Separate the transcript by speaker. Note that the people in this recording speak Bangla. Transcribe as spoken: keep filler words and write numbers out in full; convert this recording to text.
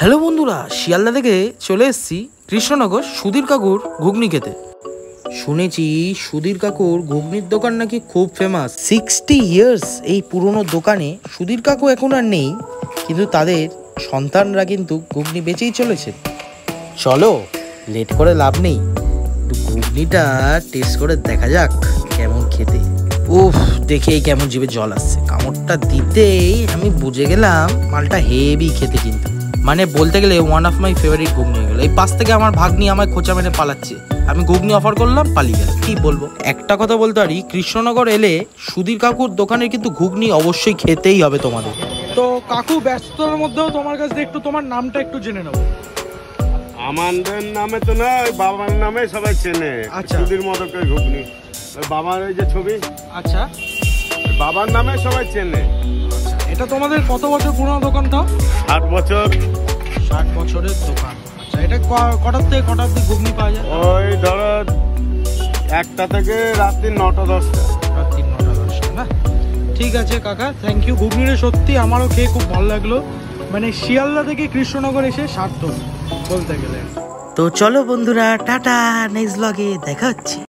Speaker 1: হ্যালো বন্ধুরা, শিয়ালদা থেকে চলে এসেছি কৃষ্ণনগর সুধীর কাকুর ঘুগনি খেতে। শুনেছি সুধীর কাকুর ঘুগনির দোকান নাকি খুব ফেমাস। সিক্সটি ইয়ার্স এই পুরনো দোকানে সুধীর কাকু এখন আর নেই, কিন্তু তাদের সন্তানরা কিন্তু ঘুগনি বেচেই চলেছে। চলো লেট করে লাভ নেই, একটু ঘুগনিটা টেস্ট করে দেখা যাক কেমন খেতে। উফ, দেখেই কেমন জিভে জল আসছে। কামড়টা দিতেই আমি বুঝে গেলাম মালটা হেভি খেতে, কিন্তু মানে বলতে গেলে ওয়ান অফ মাই ফেভারিট ঘুগনি হয়ে গেল। এই পাশ থেকে আমার ভাগ্নি আমায় খোঁচা মেরে পালাচ্ছে, আমি ঘুগনি অফার করলাম, পালিয়ে গেল। কি বলবো, একটা কথা বলতে পারি, কৃষ্ণনগর এলে সুধীর কাকুর দোকানের কিন্তু ঘুগনি অবশ্যই খেতেই হবে তোমাদের।
Speaker 2: তো কাকু ব্যস্ততার মধ্যেও তোমার কাছে একটু তোমার নামটা একটু জেনে নেবো।
Speaker 3: আমাদের নামে তো না, ওই বাবার নামে সবাই চেনে।
Speaker 2: আচ্ছা,
Speaker 3: সুধীর মদকের ঘুগনি, ওই বাবার এই যে ছবি,
Speaker 2: আচ্ছা
Speaker 3: বাবার নামে সবাই চেনে।
Speaker 2: আচ্ছা, এটা তোমাদের কত বছর পুরনো দোকানটা?
Speaker 3: ষাট বছর।
Speaker 2: ষাট বছরের দোকান। আচ্ছা, এটা কটার থেকে কটার দিকে ঘুগনি পাওয়া যায়?
Speaker 3: ওই ধরো একটা থেকে রাত্রি নটা দশটা।
Speaker 2: রাত্রি নটা দশটা না? ঠিক আছে কাকা, থ্যাংক ইউ। ঘুগনিটা সত্যি আমারও খেয়ে খুব ভালো লাগলো। মানে শিয়ালদা থেকে কৃষ্ণনগর এসে সার্থক বলতে গেলে।
Speaker 1: তো চলো বন্ধুরা, টাটা, নেক্সট ব্লগে দেখা হচ্ছে।